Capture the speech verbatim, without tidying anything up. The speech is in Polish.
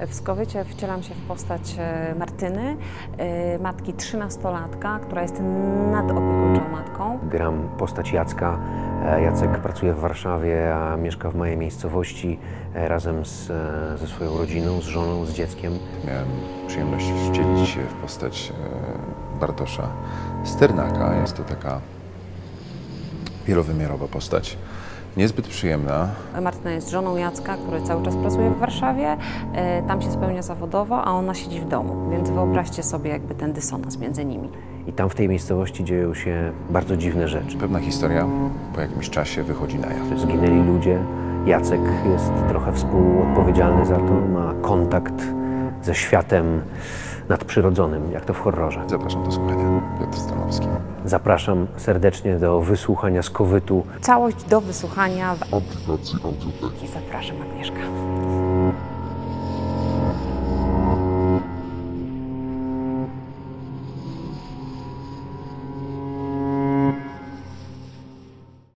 W Skowycie wcielam się w postać Martyny, matki trzynastolatka, która jest nadopiekuńczą matką. Gram postać Jacka. Jacek pracuje w Warszawie, a mieszka w mojej miejscowości razem z, ze swoją rodziną, z żoną, z dzieckiem. Miałem przyjemność wcielić się w postać Bartosza Sternaka. Jest to taka wielowymiarowa postać. Niezbyt przyjemna. Martyna jest żoną Jacka, który cały czas pracuje w Warszawie, tam się spełnia zawodowo, a ona siedzi w domu, więc wyobraźcie sobie jakby ten dysonans między nimi. I tam w tej miejscowości dzieją się bardzo dziwne rzeczy. Pewna historia po jakimś czasie wychodzi na jaw. Zginęli ludzie, Jacek jest trochę współodpowiedzialny za to, ma kontakt ze światem nadprzyrodzonym, jak to w horrorze. Zapraszam do słuchania. Piotr Stanowski. Zapraszam serdecznie do wysłuchania Skowytu. Całość do wysłuchania w aplikacji Audioteki. Zapraszam, Agnieszka.